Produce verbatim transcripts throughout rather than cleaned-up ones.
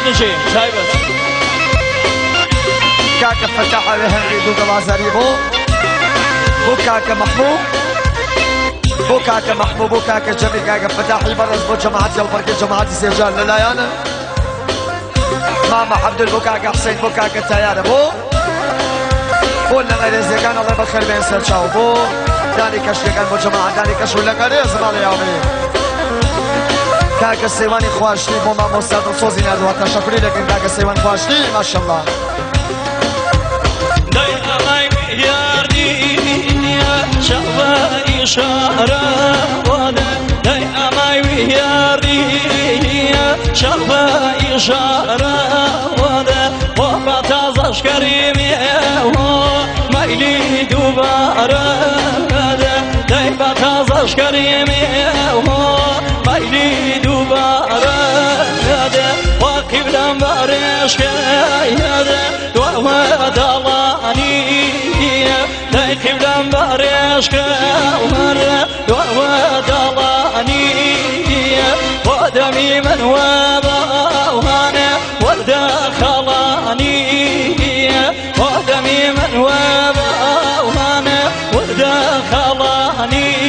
نجي تايبت كاكا فتح عليها العيد وقلازاري بو بو كاكا محبوب بو كاكا محبوب بو كاكا جميل كاكا فتح يبرز بو جماعتي البركة جماعتي سيجان للايانا ماما عبد البوكاكا حسين بوكاكا تيار بو بو لغير زيقان الله بخير بين سرشاو بو داني كشيقان بو جماعة داني كشو لغير زمال يومي كاكا سيواني خواشتي بو ماما استاذ الصوزي نادوها تشكري لكن كاكا سيواني خواشتي ما شاء الله شغلة إشارة ولا داي أماي وياردي شغلة إشارة ولا وبتازش كريمي مايلي دوبارة داي بتازش كريمي مايلي دوبارة وقبل مبارش كيادة ودلاني داي قبل مبارش كيادة ودلاني ودمي من وضعنا ودخلاني ودمي من وضعنا ودخلاني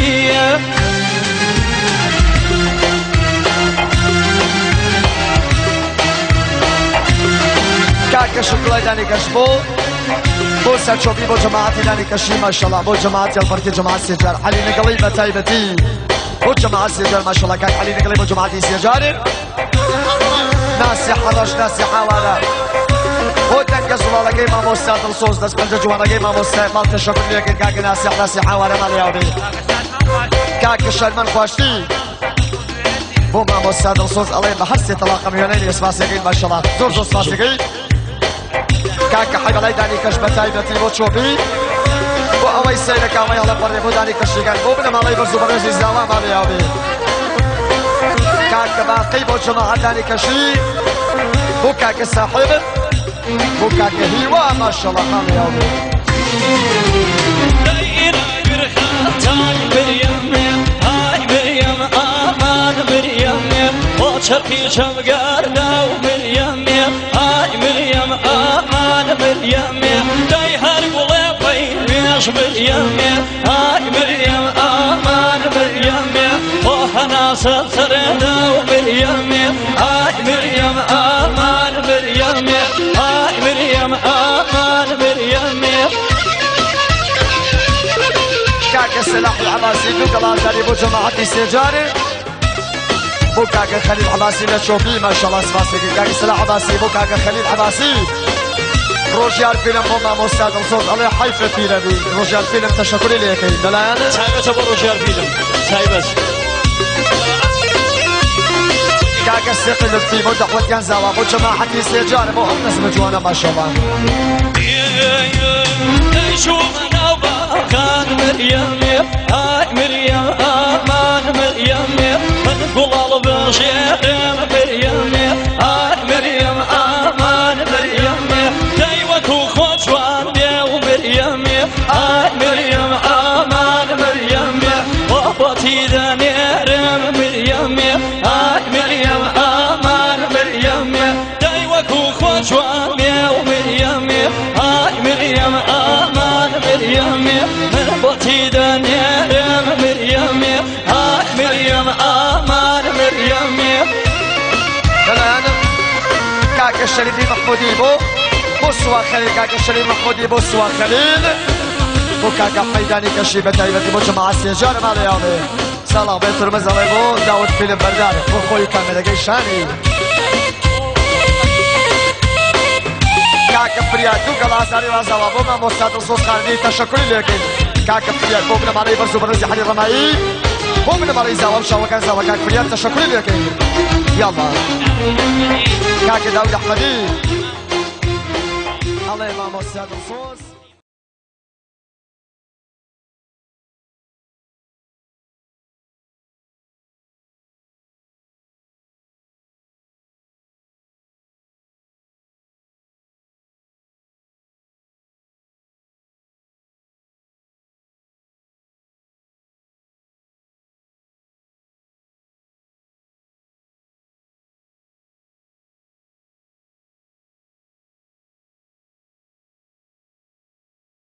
كاكا شكرا داني كشبو بو ساتشوبي بو جماعتي داني كشي ما شاء الله بو جماعتي البركة جماعة سيجار علي نقليبة تايبتي بو جماعة سيجار ما شاء الله كاك علي نقليبة جماعتي سيجار ناسي حضاش ناسي حوالا بو تنقز الله لقي ما موساد الصوص دس بلجة جوانا لقي ما موساد مال تشكر ليك كاك ناسي ناسي حوالا مالي يومي كاك شرمان خواشتي بو ما موساد الصوص الله بحسي طلاقة مليونين يسفاسيقين ما شاء الله زور زور سفاسيقين كاكا حيب الله داني كشبة تايبتي بو تشوبي بو اوي سيدك اوي الله بري بو داني كشيقان بو بنا مالي برزو برزي زاوا مالي يومي كاكا باقي بو جماعة داني كشي بو كاكا صاحب بو كاكا هيوا ما شاء الله مالي يومي دايرة برخاتاي بريم هاي بريم امان بريم وشرقي شمقار داو بريم هاي بريم امان بريم داي هارب ولابين بيش بريم هاي بريم امان بريم وحنا سلسل داو بريم هاي بريم امان بريم هاي بريم امان بريم كاكا السلاح العباسي دوك الازاري بو جماعتي سيجاري بو كاكا خليل عباسي لتشوفي ما شاء الله سفاسيقي كاكا السلاح عباسي بو كاكا خليل عباسي روجيار فيلم ماما مستاذ الصوت الله حيفة فيلم روجيار فيلم تشكري ليك دلايانا سايبس ابو روجيار فيلم سايبس كاكا السقل في مدح وتيانزاوا بو جماعتي سيجاري بو هم نسمة جوانا ما شاء الله شوفنا وباكان مريم هاي مريم امان مريم من قلال بشير مريم هاي مريم امان مريم دايوكو خوشوان ديو مريم هاي مريم امان مريم وابتي دانيرم مريم هاي مريم امان مريم دايوكو خوشوان ديو مريم هاي مريم امان مريم من بطي دنيا مريم هاي مريم امان مريم دلايانا كاكا الشريفي محمودي بو بو سوا خليل كاكا الشريف محمودي بو سوا خليل بو كاكا حيداني كشيبة تايبتي بو جماعة سيجار مالي يومي سلام بيتر مزالي بو داود فيلم برداري بو خوي كامل قيشاني كاكا فرياد دوك الازاري رازاوا بو ما مستاذ الصوص خالدي تشكري لكن كاكا فرياد بو بنا مالي برزو برزي حلي رمائي بو بنا مالي زاوا مشاوا كان زاوا كاكا فرياد تشكري لكن يلا كاكا داود احمدي الله ما مستاذ الصوص